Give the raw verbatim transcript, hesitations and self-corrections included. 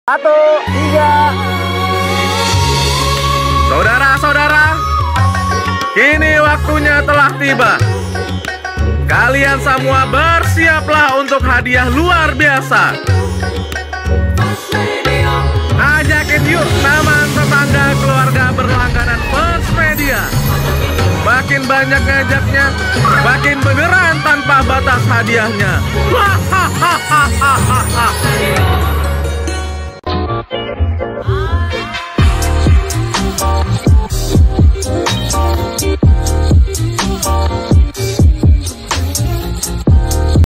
Satu, tiga. Saudara-saudara, kini waktunya telah tiba. Kalian semua bersiaplah untuk hadiah luar biasa. Ajakin yuk teman, tetangga, keluarga berlangganan First Media. Makin banyak ngajaknya, makin beneran tanpa batas hadiahnya. Hahaha.